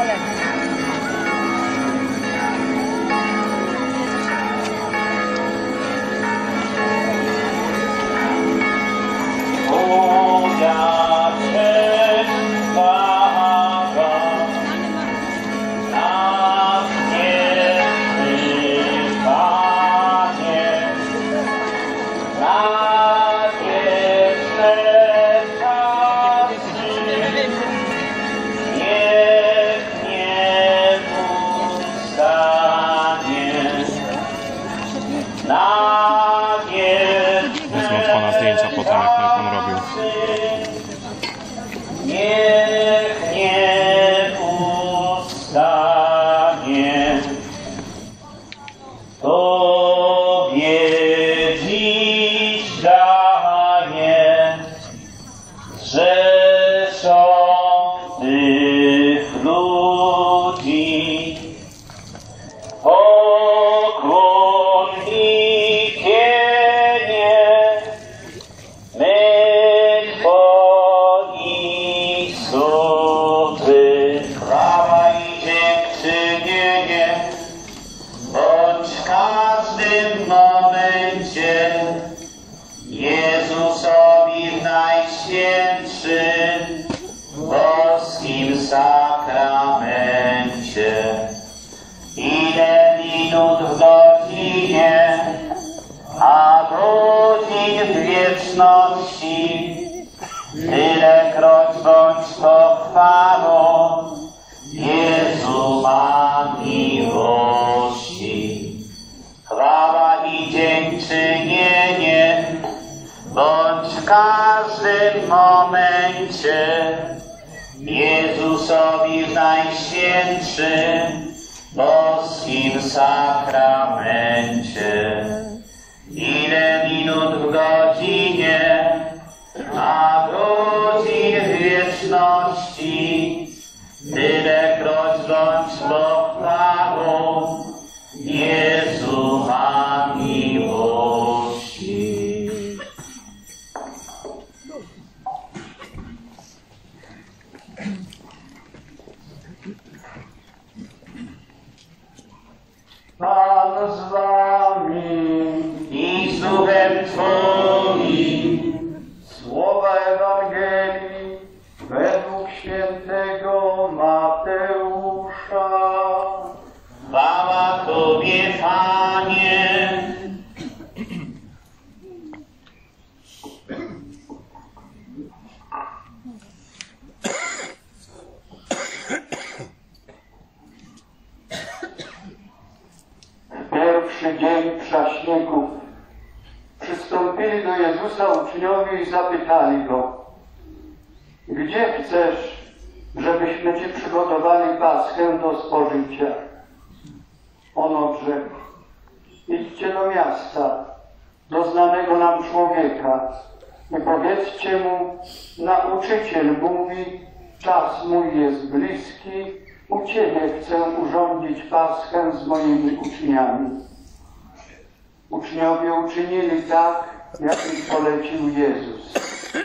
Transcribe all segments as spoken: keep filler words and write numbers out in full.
Uczniowie uczynili tak, jak im polecił Jezus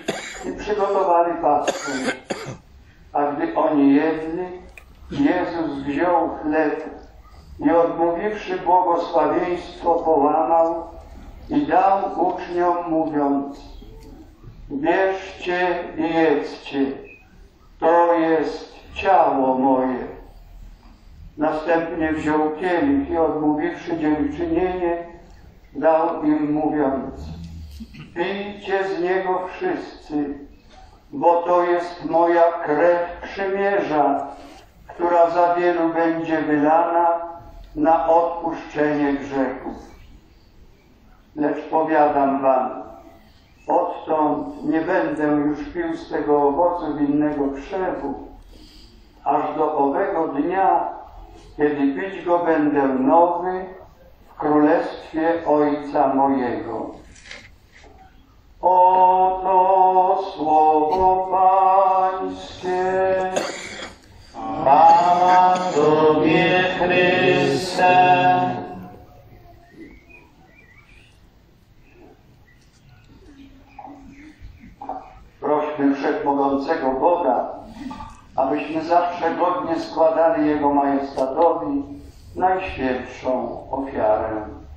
i przygotowali Paschę. A gdy oni jedli, Jezus wziął chleb i odmówiwszy błogosławieństwo połamał i dał uczniom, mówiąc: bierzcie i jedzcie, to jest ciało moje. Następnie wziął kielich i odmówiwszy dziękczynienie, dał im, mówiąc: pijcie z niego wszyscy, bo to jest moja krew przymierza, która za wielu będzie wylana na odpuszczenie grzechów. Lecz powiadam wam, odtąd nie będę już pił z tego owocu winnego krzewu, aż do owego dnia, kiedy pić go będę nowy w królestwie Ojca mojego. Oto słowo Pańskie. Chwała Tobie, Chryste. Prośmy Wszechmogącego Boga, abyśmy zawsze godnie składali Jego majestatowi najświętszą ofiarę.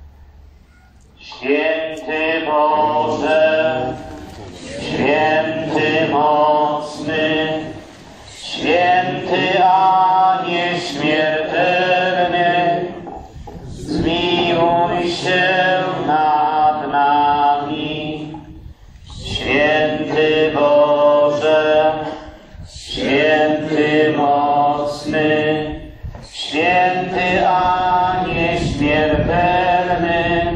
Święty Boże, święty mocny, święty a nieśmiertelny, zmiłuj się nad nami. Święty Boże, święty mocny, święty a nieśmiertelny,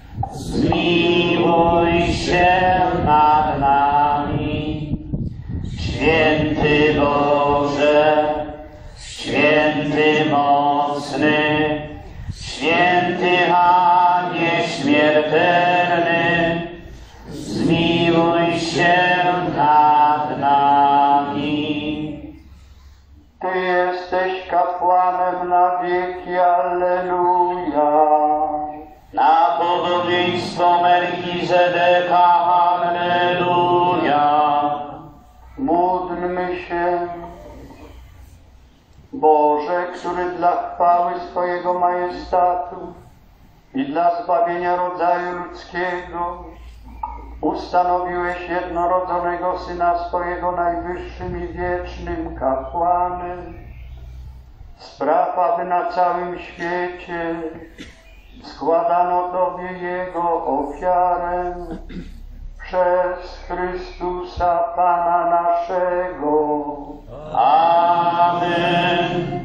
zmiłuj się nad nami. Święty Boże, święty mocny, święty a nieśmiertelny, zmiłuj się nad nami. Ty jesteś kapłanem na wieki, alleluja. Na podobieństwo Melchizedeka, halleluja. Módlmy się. Boże, który dla chwały swojego majestatu i dla zbawienia rodzaju ludzkiego ustanowiłeś jednorodzonego Syna swojego najwyższym i wiecznym kapłanem, spraw, aby na całym świecie składano Tobie Jego ofiarę przez Chrystusa Pana naszego. Amen.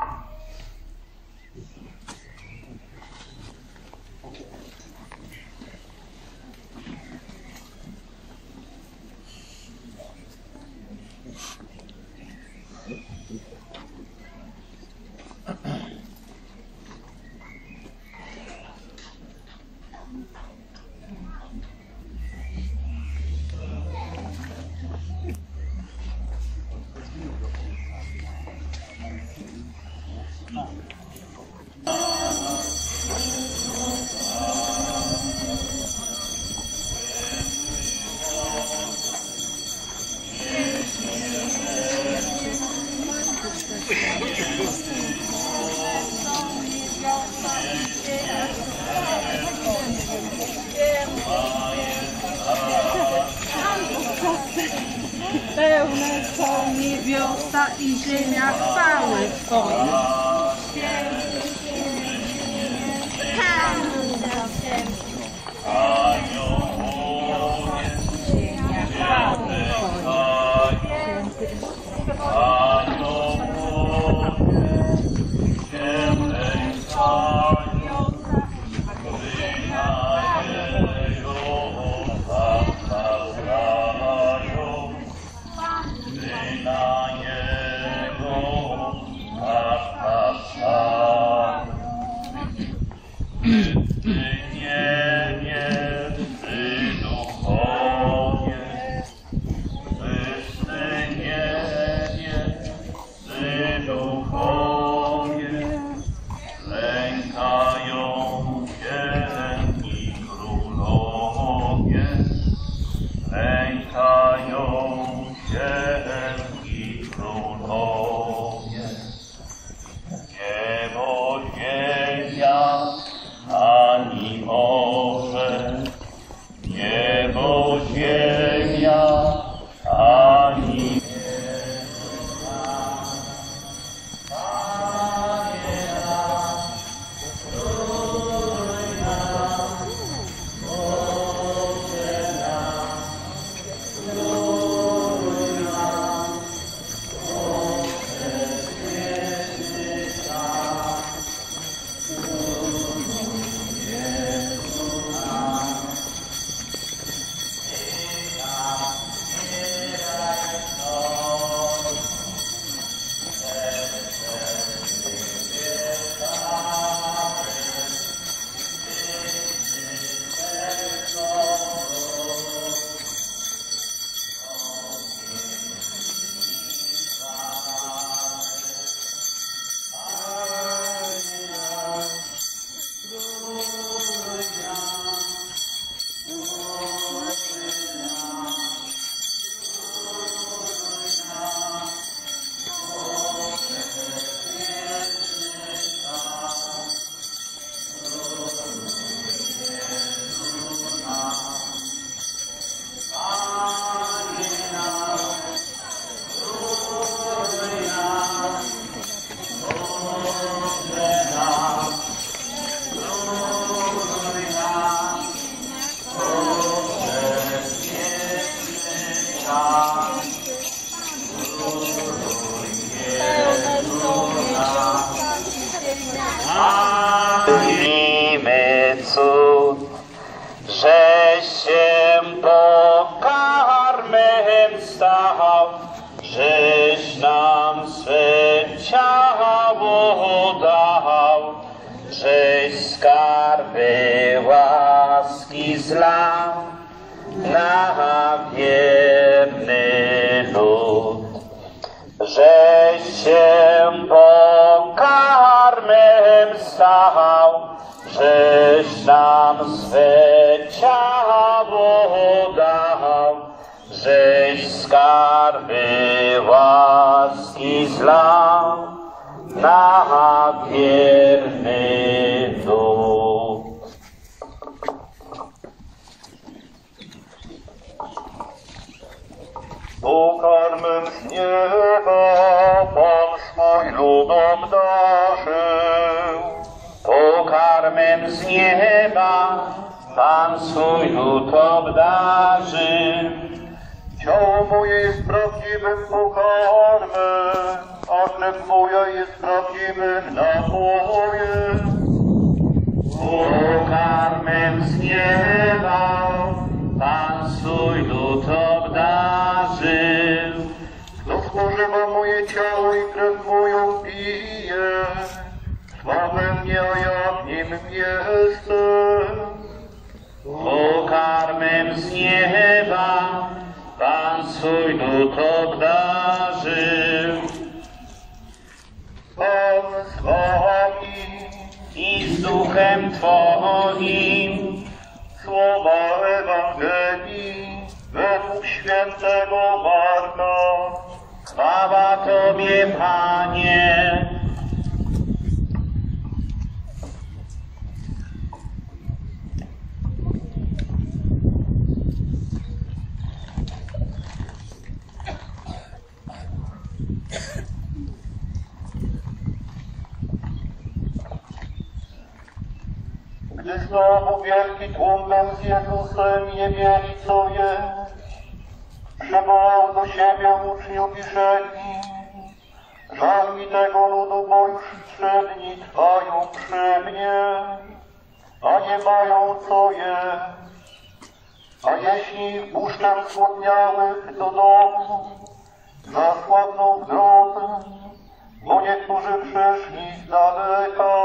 Pełne są niebiosa i ziemia chwały Twojej. zlał na wierny lud. Żeś się pokarmem stał, żeś nam swe ciało dał, żeś skarby łaski zlał na wierny lud. Pokarmem z nieba Pan swój ludom darzył. Pokarmem z nieba Pan swój lud obdarzył. Ciało moje jest prawdziwym pokarmem, a krew moja jest prawdziwym napojem. Pokarmem z nieba Pan swój lud obdarzył. Kto spożywa moje ciało i krew moją pije, trwa we mnie, a ja w nim jestem. Pokarmem z nieba Pan swój lud obdarzył. Pan z wami I z duchem Twoim. Słowa Ewangelii według świętego Marka. Chwała Tobie, Panie. Gdy znowu wielki tłum był z Jezusem i nie mieli co jeść, przywołał do siebie uczniów i rzekł im: żal mi tego ludu, bo już trzy dni trwają przy mnie, a nie mają co jeść. A jeśli ich puszczę zgłodniałych do domu, zasłabną w drodze, bo niektórzy przyszli z daleka.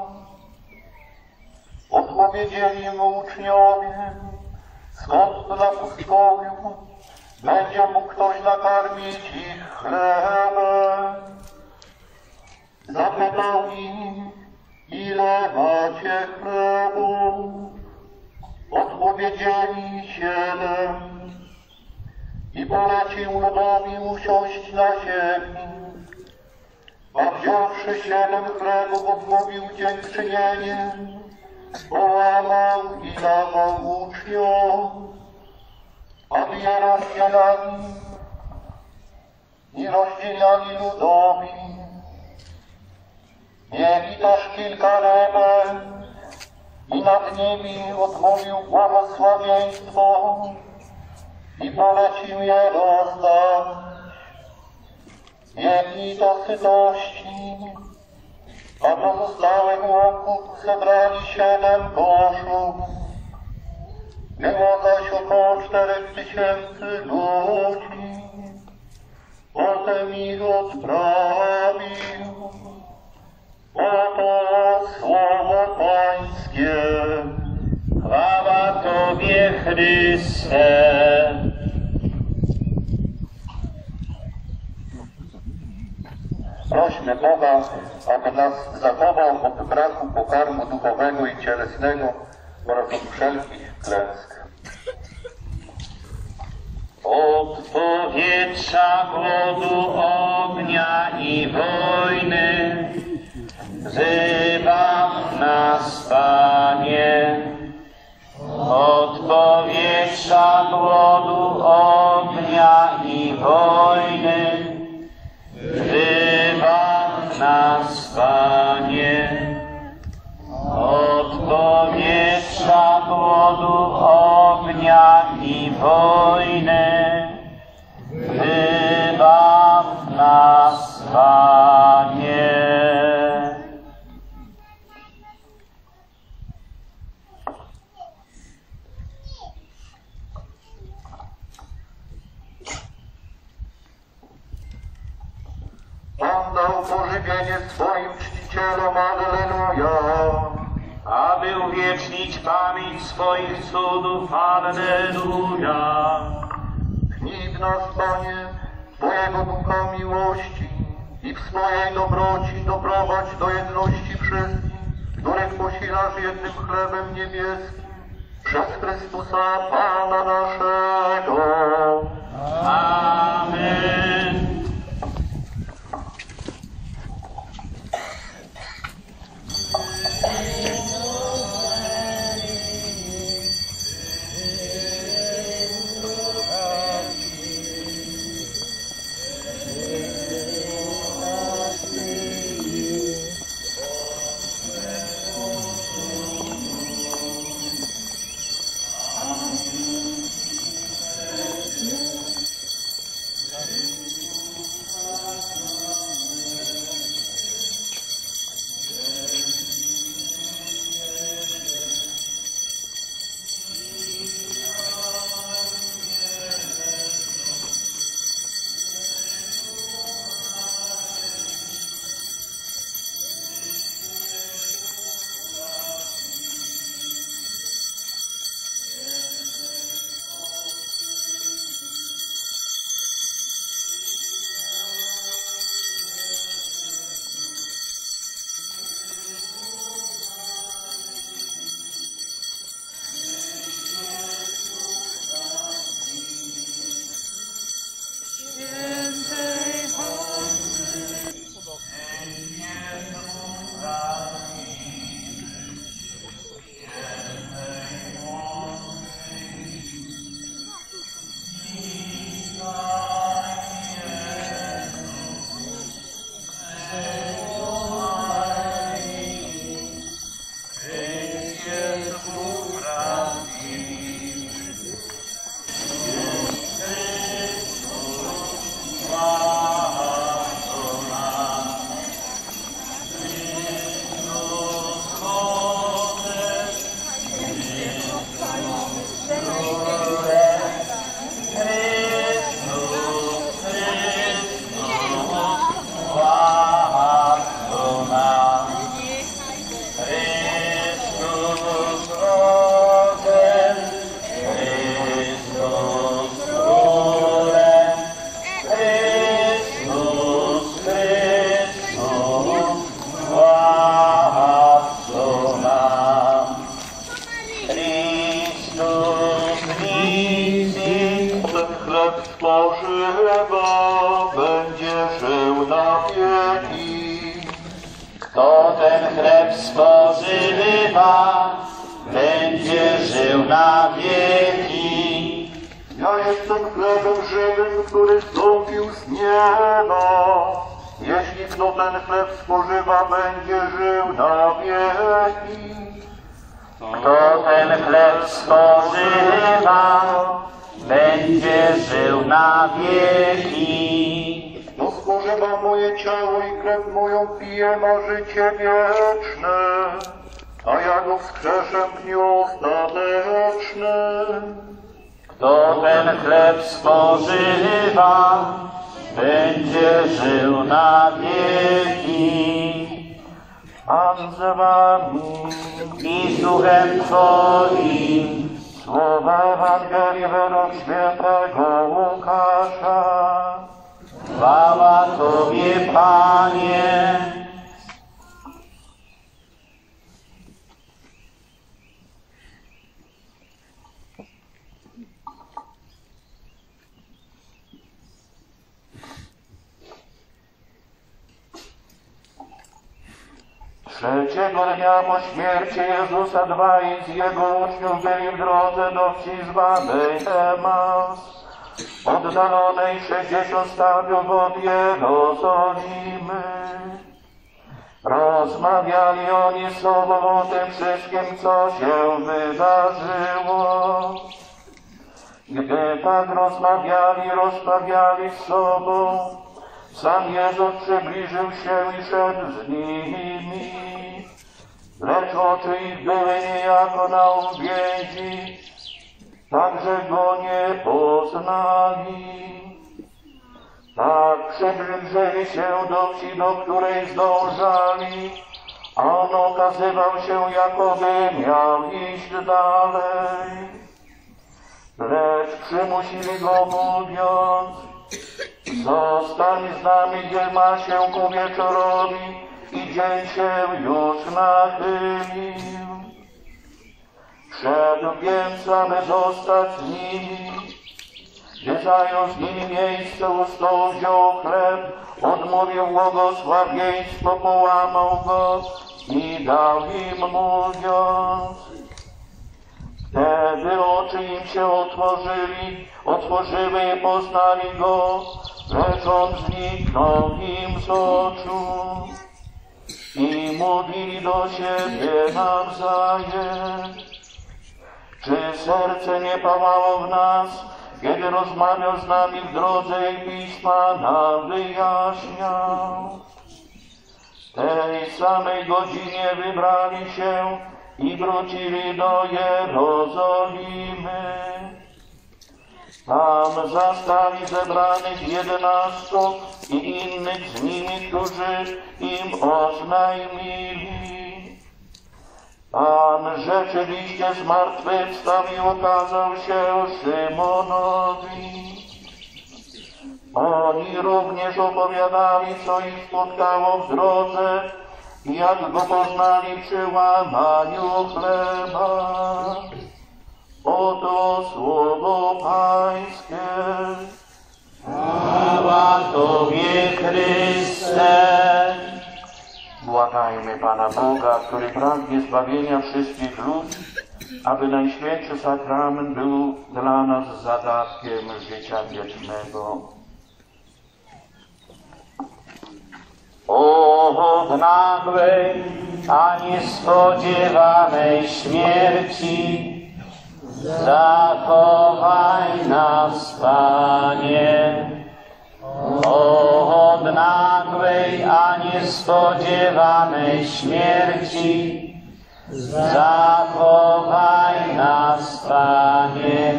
Odpowiedzieli mu uczniowie: skąd dla pustkowiu będzie mógł ktoś nakarmić ich chlebem? Zapytał ich: ile macie chlebu? Odpowiedzieli: siedem. I polecił ludowi usiąść na ziemi. A wziąwszy siedem chlebów, odmówił dziękczynieniem, połamał i dawał uczniom, aby je rozdzielali i rozdzielali ludowi. Mieli też kilka reber i nad nimi odmówił błogosławieństwo i polecił je rozdać. Jedli do sytości, a pozostałych łąków zebrali siedem koszów. Było zaś około czterech tysięcy ludzi. Potem ich odprawił. Oto słowo Pańskie. Chwała Tobie, Chryste. Prośmy Boga, aby nas zachował od braku pokarmu duchowego i cielesnego oraz od wszelkich klęsk. Od powietrza, głodu, ognia i wojny wzywaw nas, Panie. Od powietrza, głodu, ognia i wojny wzywaw nas, Panie. Od powietrza, głodu, ognia i wojny wybaw nas, Panie. Pan dał pożywienie swoim czcicielom, alleluja. aby uwiecznić pamięć swoich cudów. Alleluja. Tchnij w nas, Panie, Twojego ducha miłości i w swojej dobroci doprowadź do jedności wszystkich, których posilasz jednym chlebem niebieskim, przez Chrystusa Pana naszego. Amen. spożywa, będzie żył na wieki. Kto ten chleb spożywa, będzie żył na wieki. Ja jestem chlebem żywym, który zstąpił z nieba. Jeśli kto ten chleb spożywa, będzie żył na wieki. Kto ten chleb spożywa, będzie żył na wieki. Kto spożywa moje ciało i krew moją pije, ma życie wieczne, a ja go wskrzeszę w dniu ostatecznym. Kto ten chleb spożywa, będzie żył na wieki. Pan z wami I słuchem Twoim, słowa Ewangelii według świętego Łukasza. chwała Tobie, Panie. Trzeciego dnia po śmierci Jezusa dwaj z Jego uczniów byli w drodze do wsi zwanej Emas, oddalonej sześćdziesiąt stadiów od Jerozolimy. Rozmawiali oni z sobą o tym wszystkim, co się wydarzyło. Gdy tak rozmawiali, rozmawiali z sobą, sam Jezus przybliżył się i szedł z nimi, lecz oczy ich były niejako na uwięzi, tak że go nie poznali. Tak przybliżyli się do wsi, do której zdążali, A on okazywał się, jakoby miał iść dalej. Lecz przymusili go, mówiąc: zostań z nami, gdzie ma się ku wieczorowi i dzień się już nachylił. Szedł więc, aby zostać z nimi. Gdy zajął z nimi miejsce u stołu, wziął chleb, odmówił błogosławieństwo, połamał go i dał im, mówiąc. Wtedy oczy im się otworzyli, otworzyły i poznali go, lecz on zniknął im z oczu. I mówili do siebie nawzajem: czy serce nie pałało w nas, kiedy rozmawiał z nami w drodze i Pisma nam wyjaśniał? W tej samej godzinie wybrali się i wrócili do Jerozolimy. Tam zastali zebranych jedenastu i innych z nimi, którzy im oznajmili: Pan rzeczywiście zmartwychwstał i okazał się Szymonowi. Oni również opowiadali, co ich spotkało w drodze i jak go poznali przy łamaniu chleba. Oto słowo Pańskie. Chwała Tobie, Chryste. Błagajmy Pana Boga, który pragnie zbawienia wszystkich ludzi, aby Najświętszy Sakrament był dla nas zadatkiem życia wiecznego. O, od nagłej, a niespodziewanej śmierci zachowaj nas, Panie. O, od nagłej, a niespodziewanej śmierci zachowaj nas, Panie.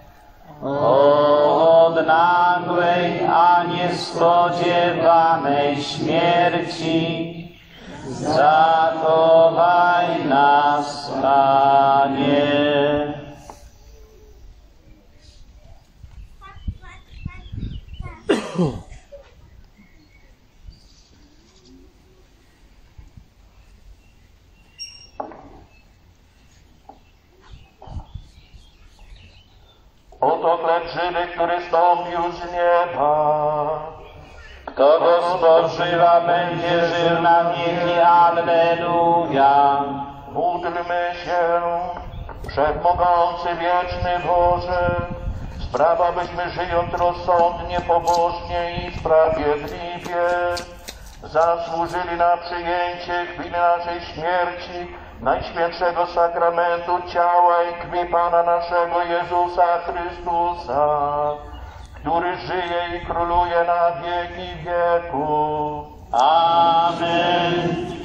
O, od nagłej, a niespodziewanej śmierci zachowaj nas, Panie. Oto chleb żywy, który stąpił z nieba. Kto go spożywa, będzie żył na wieki. Alleluja. Módlmy się. Wszechmogący, wieczny Boże, sprawa, byśmy żyjąc rozsądnie, pobożnie i sprawiedliwie zasłużyli na przyjęcie chwili naszej śmierci, Najświętszego Sakramentu ciała i krwi Pana naszego Jezusa Chrystusa, który żyje i króluje na wieki wieków. Amen.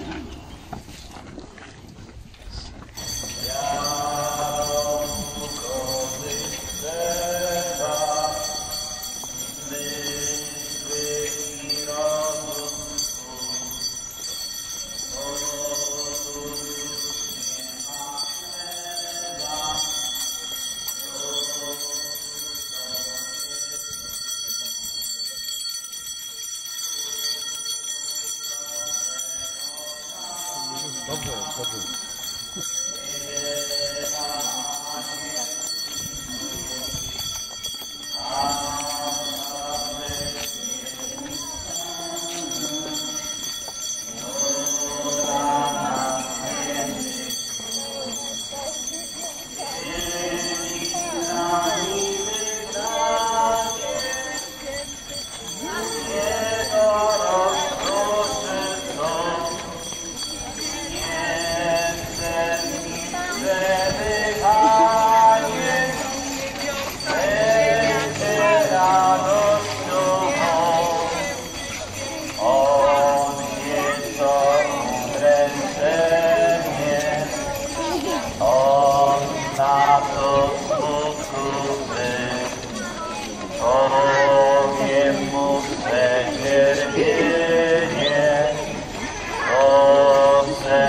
Amen.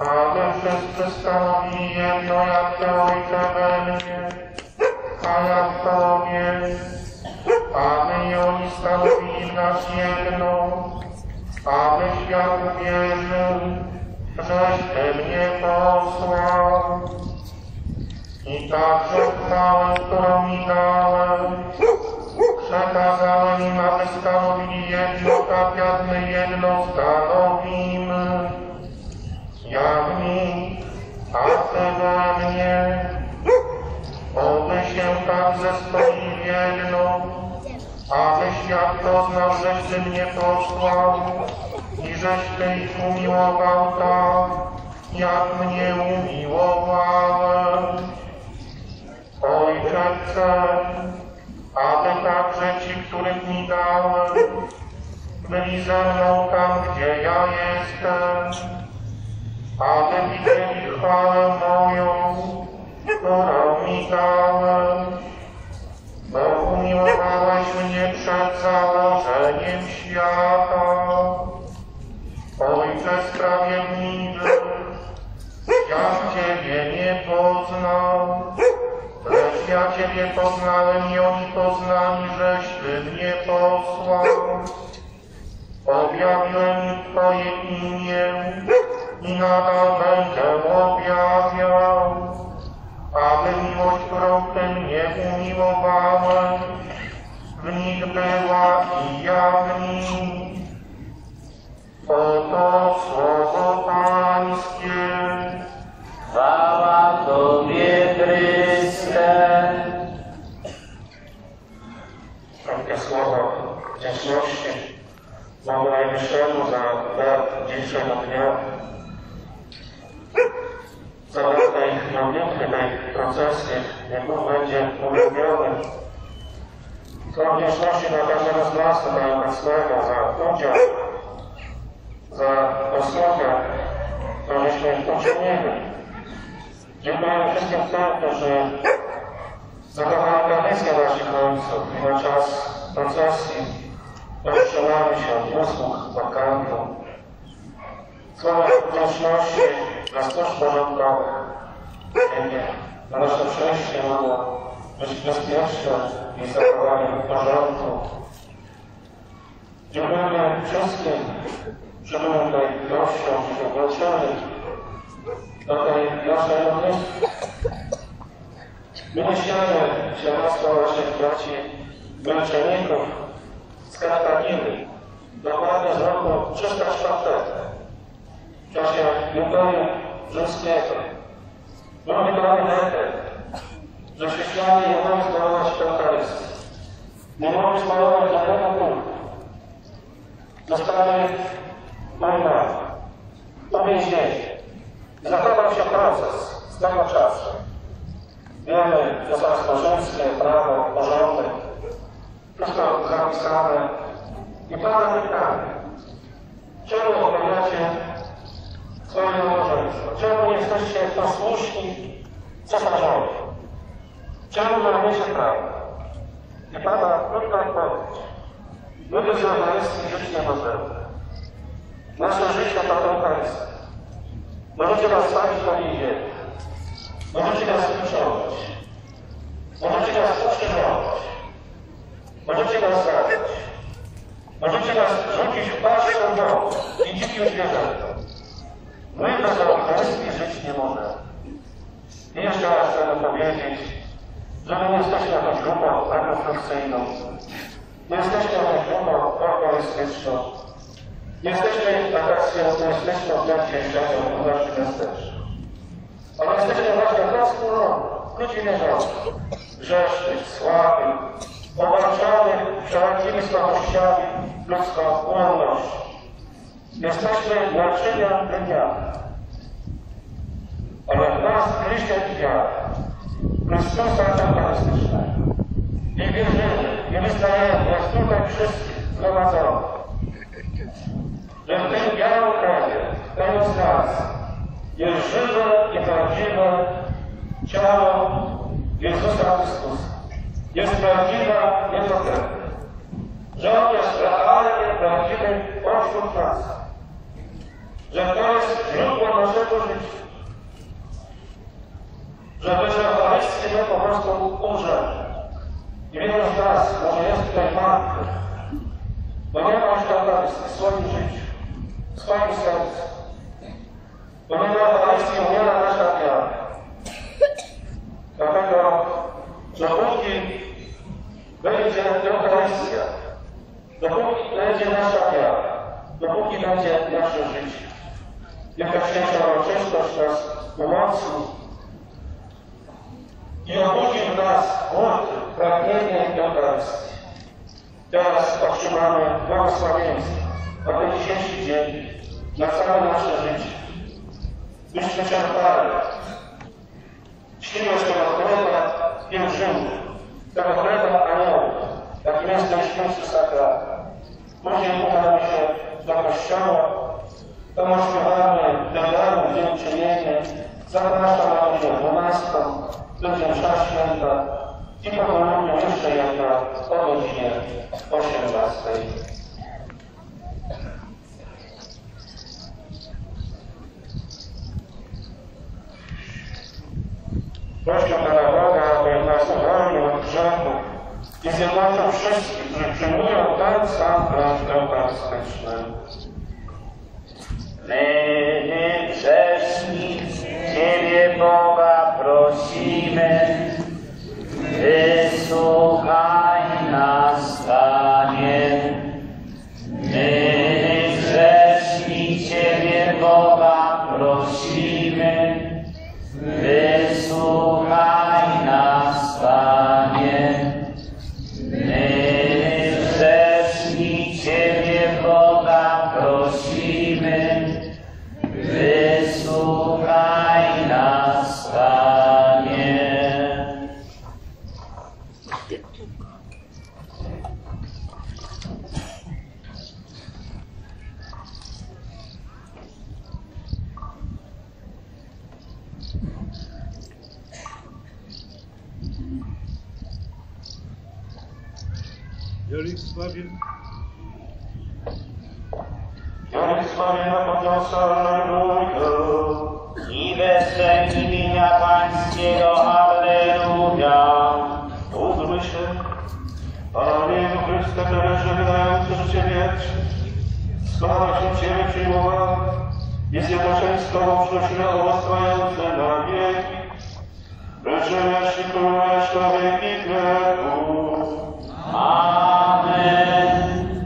aby wszyscy stanowili jedno jak Ty, Ojcze, we mnie, a ja w Tobie, aby i oni stanowili w nas jedno, aby świat uwierzył, żeś Ty mnie posłał. I także chwałę, którą mi dałeś, przekazałem im, aby stanowili jedno, tak jak my jedno stanowimy. Jak mi, a Ty we mnie, oby się tak zespoili w jedno, aby świat poznał, żeś Ty mnie posłał i żeś Ty ich umiłował tak, jak mnie umiłowałeś. Ojcze, chcę, aby także ci, których mi dałeś, byli ze mną tam, gdzie ja jestem, aby widzieli chwałę moją, którą mi dałeś, bo umiłowałeś mnie przed założeniem świata. Ojcze sprawiedliwy, ja Ciebie nie poznał, lecz ja Ciebie poznałem i oni poznali, żeś Ty mnie posłał. Objawiłem im Twoje imię i nadal będę objawiał, aby miłość, którą Ty mnie umiłowałeś, w nich była i ja w nich. Oto słowo Pańskie. Chwała Tobie, Chryste. Krótkie słowo wdzięczności Bogu Najwyższemu za dar dzisiejszego dnia, za dar tej modlitwy, tej procesji, niech Bóg będzie uwielbiony. Za wdzięczności dla każdego z nas tutaj obecnego, za udział, za posługę, którą żeśmy uczynili. Dziękuję wszystkim tym, którzy zachowali tradycję naszych ojców i na czas procesji powstrzymali się od usług wakantu. Słowa wdzięczności dla służb porządkowych, na nasze przejście mogło być bezpieczne i zachowanie porządku. Dziękujemy wszystkim, że były tutaj gościom, że włączyli do tej naszej modlitwy. Myślamy świadectwo naszych braci męczenników z Kartaginy, dokładnie z roku trzysta czwartego, w czasie Imperium Rzymskiego. Był wykonany dekret, że chrześcijanie nie mogli zdobywać Eucharystii, nie mogli zdobywać żadnego kultu. Zostali pojmani, uwięzieni. Zachował się proces z tego czasu. Wiemy, że Cesarstwo Rzymskie, prawo, porządek, wszystko zapisane i pada pytanie, czemu obawiacie swoje małżeństwo? Czemu nie jesteście posłuszni cesarzowi? Czemu łamiecie prawo? I pada krótka odpowiedź. My bez Eucharystii żyć nie możemy. Nasze życie to Eucharystia. Możecie nas stawić do więzienia. Możecie nas uciągnąć. Możecie nas ukrzyżować. Możecie nas zabić. Możecie nas rzucić w paszczę domu i dzikim zwierzętom. My bez Eucharystii żyć nie możemy. I jeszcze raz chcę powiedzieć, że my nie jesteśmy jakąś grupą refleksyjną. Nie jesteśmy jakąś grupą eucharystyczną. Nie jesteśmy atrakcją turystyczną w dniu dzisiejszego w naszym miasteczku. Ale jesteśmy właśnie tą wspólnotą ludzi wierzących, grzesznych, słabych, obarczonych wszelakimi słabościami ludzką ułomnością. Jesteśmy naczynia dnia. Ale w nas Chryście wiara, Chrystusa Eucharystycznego. I wierzymy, i wyznajemy, jak tutaj wszyscy zgromadzeni, że w tym białym kraju, w każdym z nas jest żywe i prawdziwe ciało Jezusa Chrystusa. Jest prawdziwa Jego krew. Że On jest realnie prawdziwym pośród nas. że to jest źródło naszego życia. Że bez Eucharystii my po prostu umrzemy. I wielu z nas może jest tutaj martwy, bo nie ma już Eucharystii w swoim życiu, w swoim sercu. Bo nie ma Eucharystii, umiera nasza wiara. Dlatego, że dopóki będzie Eucharystia, dopóki będzie nasza wiara, dopóki będzie nasze życie, Najważniejsza uroczystość nas umocni i obudzi w nas głód, pragnienie Eucharystii. Teraz otrzymamy błogosławieństwo na ten dzisiejszy dzień, na całe nasze życie. Byśmy czerpali siłę z tego chleba pielgrzymu, tego chleba aniołów, jakim jest ten święty sakrat. Później udamy się do kościoła, tam ośpiewamy Dedaru, dziękczynienie, zapraszam na godzinę dwunastą, będzie msza święta i po południu jeszcze jedna o godzinie osiemnastej. Proszę Pana Boga, aby nas uwolnił od grzechu i zjednoczył wszystkich, którzy przyjmują ten sam chleb eucharystyczny. My, grzesznicy, Ciebie Boga prosimy, wysłuchaj nas, Panie. My, grzeszni, Ciebie Boga prosimy, wysłuchaj nas, Panie. My, grzeszni, Ciebie Boga prosimy, wysłuchaj nas, Panie. Jolik sławie. Jolik sławie na podniosę, alleluja. I wesel imienia Pańskiego, alleluja. Módlmy się, Panie Jezu Chryste, Tereże, wydający życie wieczne. Skoro się Ciebie przyjmowali i zjednoczeni z Tobą przynosimy owoc trwający na wieki. Żyjesz i królujesz na wieki wieków. Amen.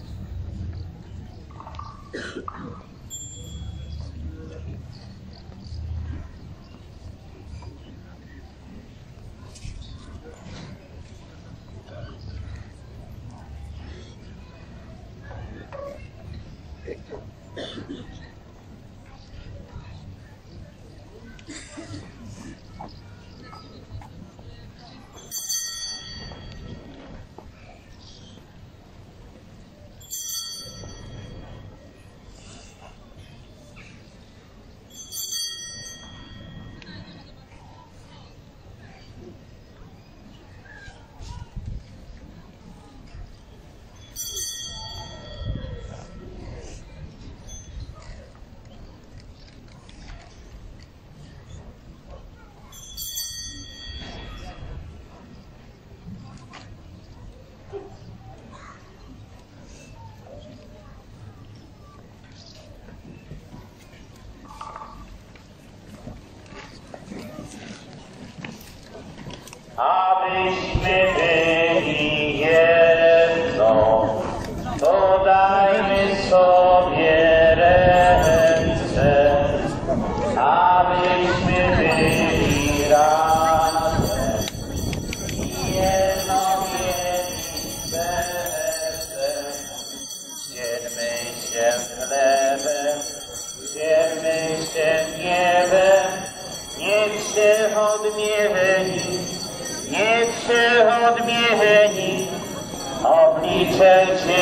Abyśmy byli jedno, podajmy sobie ręce, abyśmy byli razem i jedno mieli serce. Dzielmy się chlebem, dzielmy się gniewem, niech się odmieni. Niech się odmieni oblicze Cię.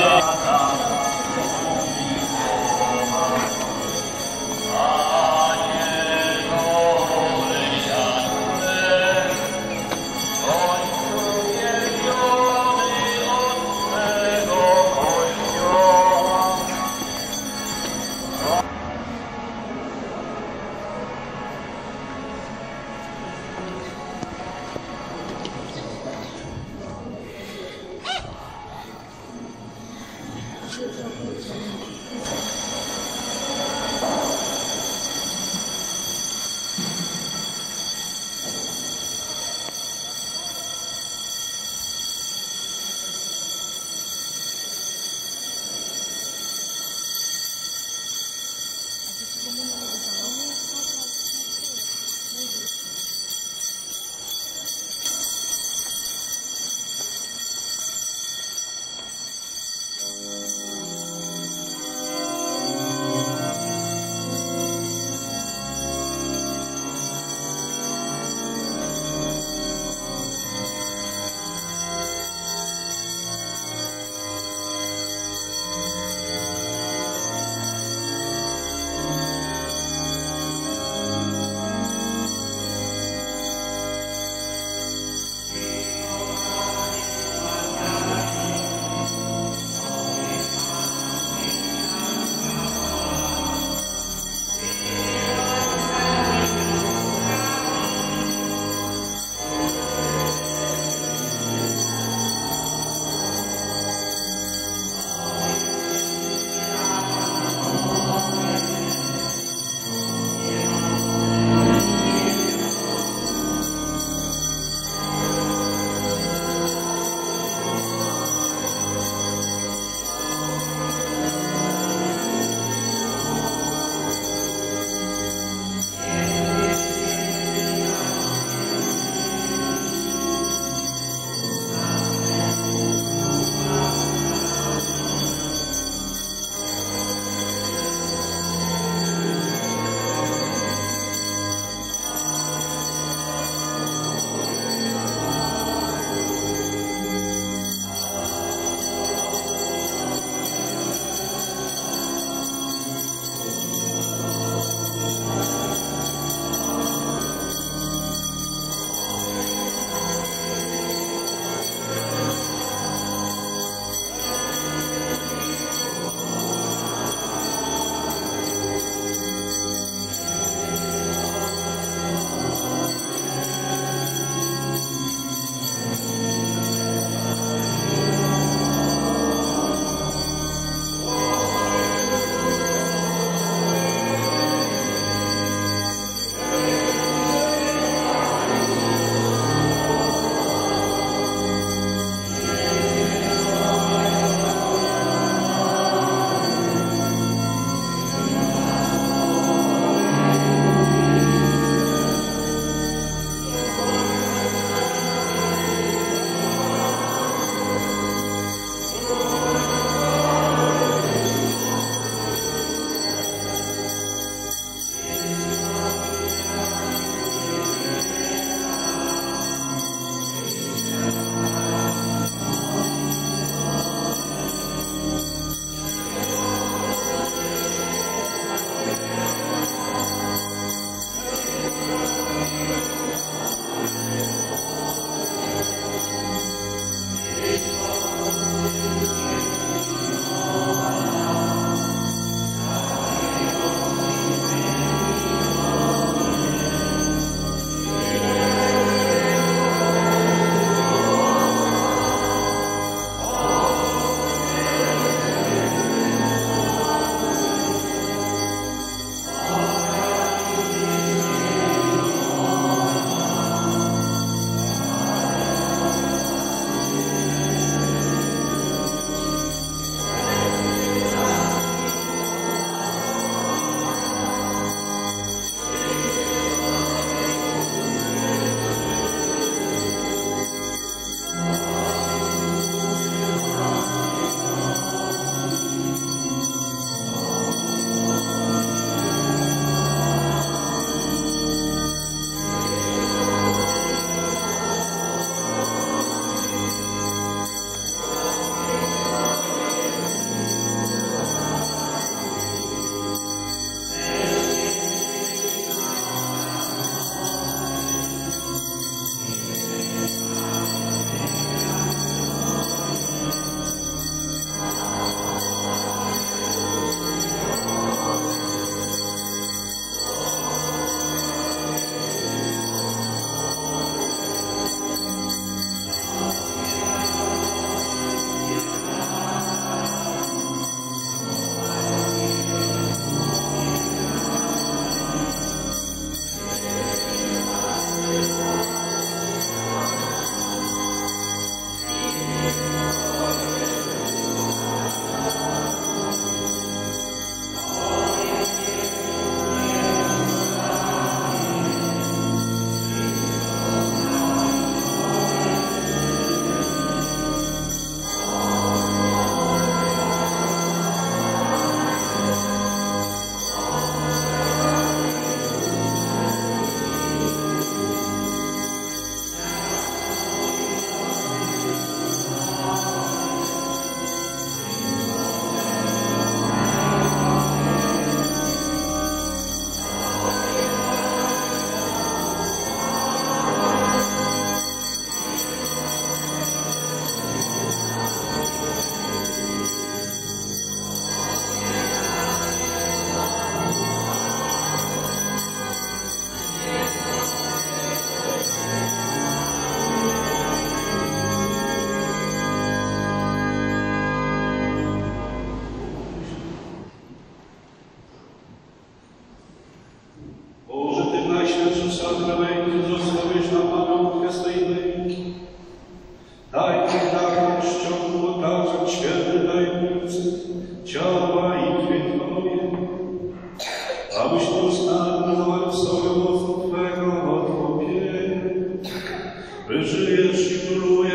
sakramenty zostawisz na pamiątkę z tej męki. Daj mi tak czcią okazać święte tajemnice ciała i krwi Twoje, abyś nieustannie zawarł w sobie moc Twego odkupienia. Wyżyjesz i królujesz